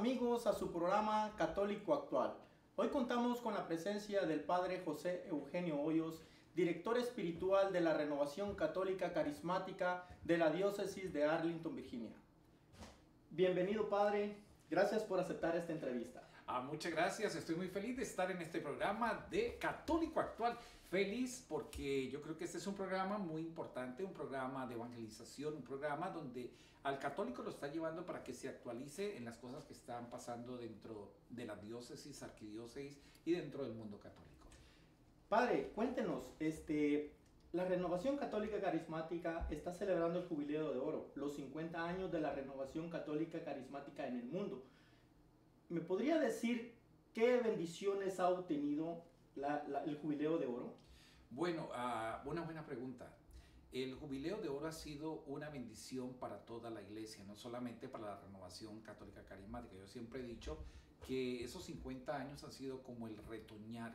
Amigos a su programa Católico Actual. Hoy contamos con la presencia del Padre José Eugenio Hoyos, director espiritual de la Renovación Católica Carismática de la Diócesis de Arlington, Virginia. Bienvenido, Padre. Gracias por aceptar esta entrevista. Muchas gracias, estoy muy feliz de estar en este programa de Católico Actual. Feliz porque yo creo que este es un programa muy importante, un programa de evangelización, un programa donde al católico lo está llevando para que se actualice en las cosas que están pasando dentro de la diócesis, arquidiócesis y dentro del mundo católico. Padre, cuéntenos, la Renovación Católica Carismática está celebrando el Jubileo de Oro, los 50 años de la Renovación Católica Carismática en el mundo. ¿Me podría decir qué bendiciones ha obtenido el Jubileo de Oro? Bueno, una buena pregunta. El Jubileo de Oro ha sido una bendición para toda la iglesia, no solamente para la Renovación Católica Carismática. Yo siempre he dicho que esos 50 años han sido como el retoñar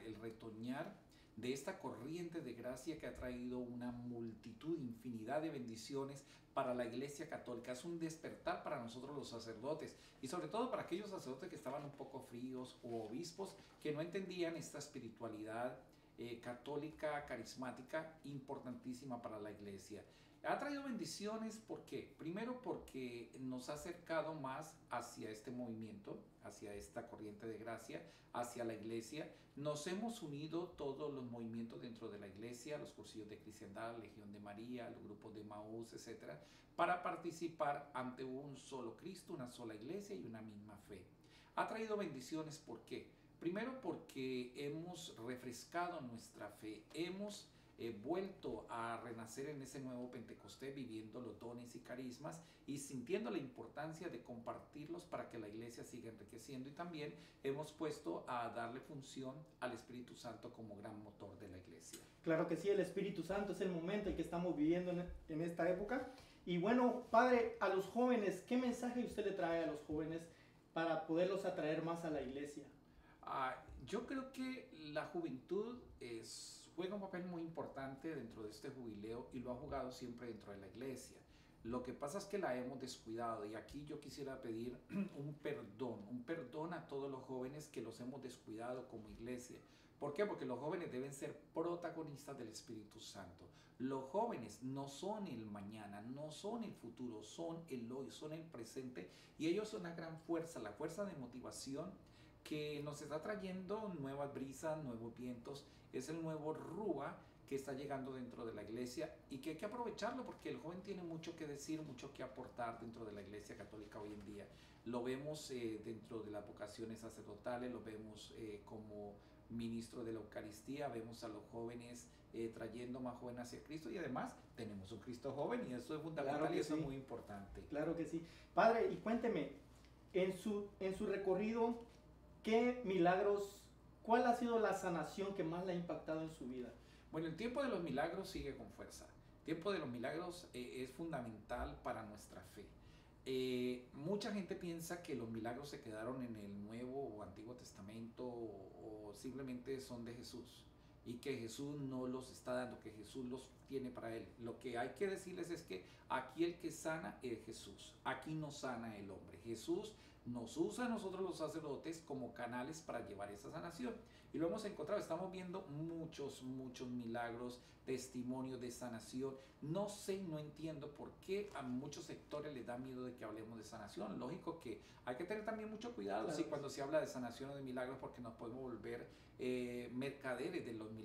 de esta corriente de gracia que ha traído una multitud, infinidad de bendiciones para la Iglesia Católica. Es un despertar para nosotros los sacerdotes y sobre todo para aquellos sacerdotes que estaban un poco fríos o obispos que no entendían esta espiritualidad católica, carismática, importantísima para la iglesia. Ha traído bendiciones, ¿por qué? Primero porque nos ha acercado más hacia este movimiento, hacia esta corriente de gracia, hacia la iglesia. Nos hemos unido todos los movimientos dentro de la iglesia, los cursillos de cristiandad, Legión de María, los grupos de Maús, etcétera, para participar ante un solo Cristo, una sola iglesia y una misma fe. Ha traído bendiciones, ¿por qué? Primero porque hemos refrescado nuestra fe, hemos vuelto a renacer en ese nuevo Pentecostés, viviendo los dones y carismas y sintiendo la importancia de compartirlos para que la iglesia siga enriqueciendo, y también hemos puesto a darle función al Espíritu Santo como gran motor de la iglesia. Claro que sí, el Espíritu Santo es el momento en que estamos viviendo en esta época. Y bueno, Padre, a los jóvenes, ¿qué mensaje usted le trae a los jóvenes para poderlos atraer más a la iglesia? Yo creo que la juventud juega un papel muy importante dentro de este jubileo y lo ha jugado siempre dentro de la iglesia. Lo que pasa es que la hemos descuidado, y aquí yo quisiera pedir un perdón a todos los jóvenes que los hemos descuidado como iglesia. ¿Por qué? Porque los jóvenes deben ser protagonistas del Espíritu Santo. Los jóvenes no son el mañana, no son el futuro, son el hoy, son el presente, y ellos son la gran fuerza, la fuerza de motivación que nos está trayendo nuevas brisas, nuevos vientos. Es el nuevo Rúa que está llegando dentro de la iglesia y que hay que aprovecharlo porque el joven tiene mucho que decir, mucho que aportar dentro de la iglesia católica hoy en día. Lo vemos dentro de las vocaciones sacerdotales, lo vemos como ministro de la Eucaristía, vemos a los jóvenes trayendo más jóvenes hacia Cristo, y además tenemos un Cristo joven, y eso es fundamental. Claro, y eso sí, es muy importante. Claro que sí. Padre, y cuénteme, en su recorrido, ¿qué milagros, cuál ha sido la sanación que más le ha impactado en su vida? Bueno, el tiempo de los milagros sigue con fuerza. El tiempo de los milagros es fundamental para nuestra fe. Mucha gente piensa que los milagros se quedaron en el Nuevo o Antiguo Testamento o simplemente son de Jesús, y que Jesús no los está dando, que Jesús los tiene para él. Lo que hay que decirles es que aquí el que sana es Jesús, aquí no sana el hombre. Jesús nos usa a nosotros los sacerdotes como canales para llevar esa sanación, y lo hemos encontrado. Estamos viendo muchos milagros, testimonios de sanación. No sé, no entiendo por qué a muchos sectores les da miedo de que hablemos de sanación. Lógico que hay que tener también mucho cuidado, claro, cuando se habla de sanación o de milagros, porque nos podemos volver mercaderes de los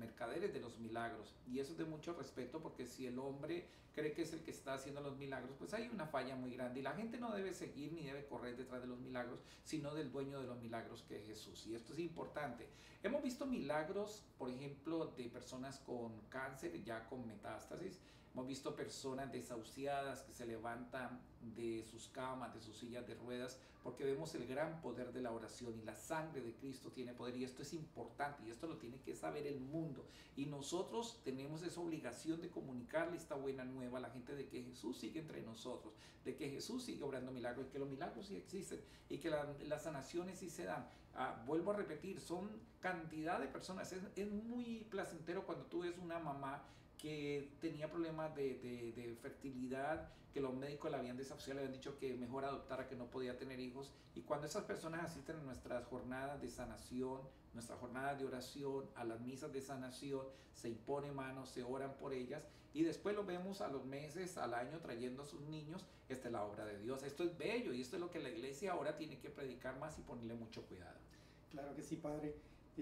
milagros, y eso es de mucho respeto, porque si el hombre cree que es el que está haciendo los milagros, pues hay una falla muy grande, y la gente no debe seguir ni debe correr detrás de los milagros, sino del dueño de los milagros, que es Jesús. Y esto es importante. Hemos visto milagros, por ejemplo, de personas con cáncer ya con metástasis. Hemos visto personas desahuciadas que se levantan de sus camas, de sus sillas de ruedas, porque vemos el gran poder de la oración, y la sangre de Cristo tiene poder, y esto es importante, y esto lo tiene que saber el mundo, y nosotros tenemos esa obligación de comunicarle esta buena nueva a la gente, de que Jesús sigue entre nosotros, de que Jesús sigue obrando milagros, y que los milagros sí existen, y que las sanaciones sí se dan. Vuelvo a repetir, son cantidad de personas. Es muy placentero cuando tú ves una mamá que tenía problemas de fertilidad, que los médicos le habían desahuciado, le habían dicho que mejor adoptara, que no podía tener hijos. Y cuando esas personas asisten a nuestras jornadas de sanación, nuestras jornadas de oración, a las misas de sanación, se impone manos, se oran por ellas y después los vemos a los meses, al año trayendo a sus niños. Esta es la obra de Dios. Esto es bello y esto es lo que la iglesia ahora tiene que predicar más y ponerle mucho cuidado. Claro que sí, padre.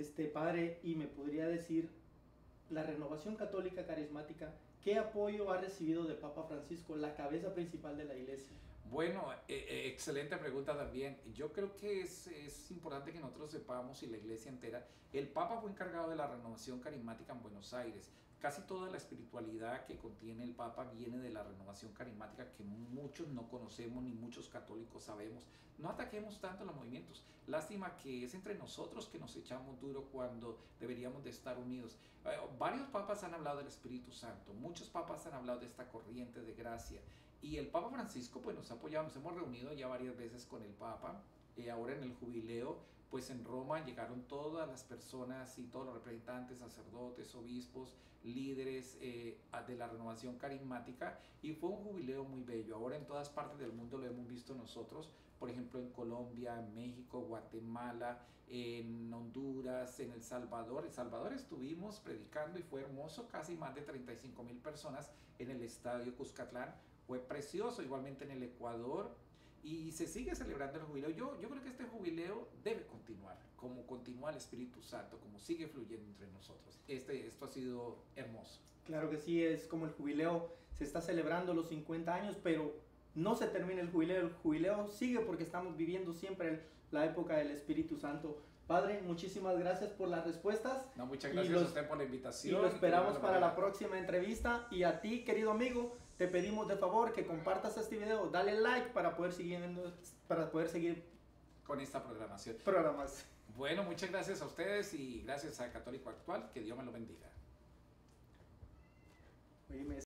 Padre, y me podría decir, la Renovación Católica Carismática, ¿qué apoyo ha recibido del Papa Francisco, la cabeza principal de la iglesia? Bueno, excelente pregunta también. Yo creo que es importante que nosotros sepamos, y la iglesia entera, el Papa fue encargado de la renovación carismática en Buenos Aires. Casi toda la espiritualidad que contiene el Papa viene de la renovación carismática, que muchos no conocemos ni muchos católicos sabemos. No ataquemos tanto los movimientos. Lástima que es entre nosotros que nos echamos duro cuando deberíamos de estar unidos. Varios papas han hablado del Espíritu Santo, muchos papas han hablado de esta corriente de gracia. Y el Papa Francisco pues nos ha apoyado, nos hemos reunido ya varias veces con el Papa. Ahora en el jubileo, pues en Roma llegaron todas las personas y todos los representantes, sacerdotes, obispos, líderes de la renovación carismática, y fue un jubileo muy bello. Ahora en todas partes del mundo lo hemos visto nosotros, por ejemplo en Colombia, en México, Guatemala, en Honduras, en El Salvador. En El Salvador estuvimos predicando y fue hermoso, casi más de 35,000 personas en el estadio Cuscatlán. Fue precioso, igualmente en el Ecuador, y se sigue celebrando el jubileo. Yo creo que este jubileo debe continuar, como continúa el Espíritu Santo, como sigue fluyendo entre nosotros. Esto ha sido hermoso. Claro que sí, es como el jubileo, se está celebrando los 50 años, pero no se termina el jubileo sigue porque estamos viviendo siempre la época del Espíritu Santo. Padre, muchísimas gracias por las respuestas. No, muchas gracias a usted por la invitación. Y lo esperamos para la próxima entrevista. Y a ti, querido amigo, te pedimos de favor que compartas este video, dale like para poder seguir con esta programación. Bueno, muchas gracias a ustedes y gracias a Católico Actual. Que Dios me lo bendiga.